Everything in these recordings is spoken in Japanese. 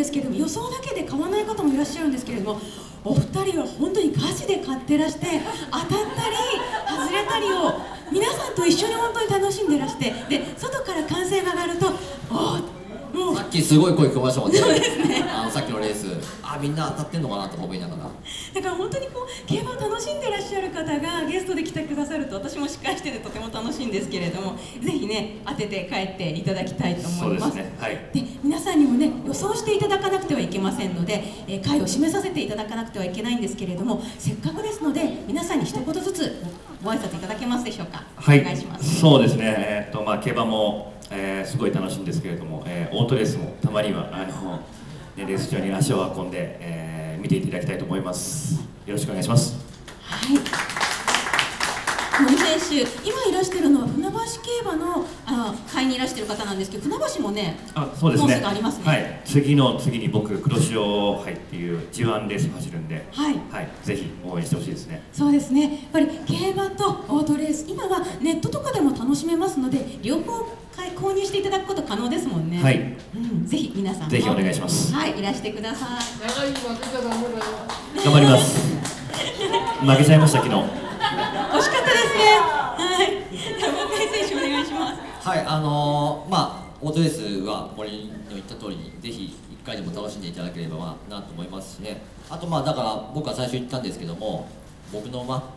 ですけれども、予想だけで買わない方もいらっしゃるんですけれども、お二人は本当にガチで買ってらして、当たったり外れたりを皆さんと一緒に本当に楽しんでらして、で外から歓声が上がると、もうさっきすごい声聞こえましたもんね。 そうですね。 さっきのレース、みんな当たってんのかなとか思いながら。 だから本当にこう競馬を楽しんでらっしゃる方がゲストで来てくださると、私も司会しててとても楽しいんですけれども、ぜひね当てて帰っていただきたいと思います。 そうですね、はい、 で皆さんにもね予想していただかなくてはいけませんので、回を締めさせていただかなくてはいけないんですけれども、せっかくですので皆さんに一言ずつご挨拶いただけますでしょうか。 はい、 お願いします。 そうですね、競馬も、すごい楽しいんですけれども、オートレースもたまにはレース場に足を運んで、見ていただきたいと思います。よろしくお願いします。 はい、森選手、今いらしてるのは船橋競馬の会にいらしてる方なんですけど、船橋もね、 そうですね、 コースがありますね。 はい、次に僕、黒潮杯っていう G1 レース走るんで、 はい、 はい、ぜひ応援してほしいですね。 そうですね、やっぱり競馬とオートレース、今はネットとかでも楽しめますので、両方購入していただくこと可能ですもんね。 はい、 ぜひ皆さんもぜひお願いします。 はい、いらしてください。 長い負けちゃダメだよ。 頑張ります。負けちゃいました昨日。 惜しかったですね。はい、若井選手お願いします。 はい、オートレースは森の言った通りにぜひ1回でも楽しんでいただければなと思いますしね。あとだから僕は最初言ったんですけども、僕の馬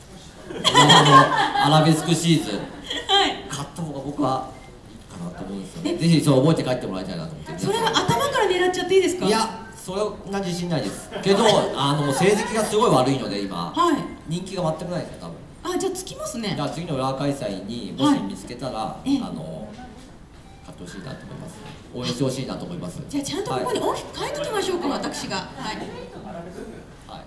アラベスクシーズン、はい、買った方が僕はいいかなと思うんですよね。ぜひそう覚えて帰ってもらいたいなと思って。 それは頭から狙っちゃっていいですか？ いや、それな自信ないですけど、成績がすごい悪いので今、はい、人気が全くないですよ多分。 じゃあつきますね。 じゃあ次の裏開催にもし見つけたら、買ってほしいなと思います。応援してほしいなと思います。 じゃあちゃんとここに大きく書いておきましょうか、私が。はい。はい。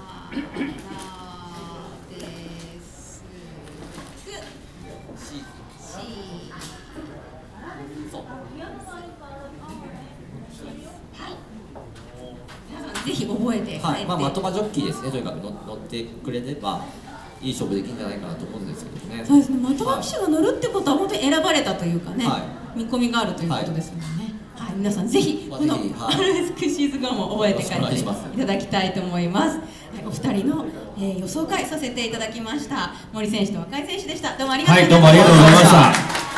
ぜひ覚えて、 はい、まとまジョッキーですね。とにかく乗ってくれればいい勝負できるんじゃないかなと思うんですけどね。 そうですね。的場騎手が乗るってことは本当に選ばれたというかね、見込みがあるということですもんね。はい、皆さんぜひこのアルベスクシーズンも覚えて帰っていただきたいと思います。お二人の予想会させていただきました。森選手と若井選手でした。どうもありがとうございました。 はい、どうもありがとうございました。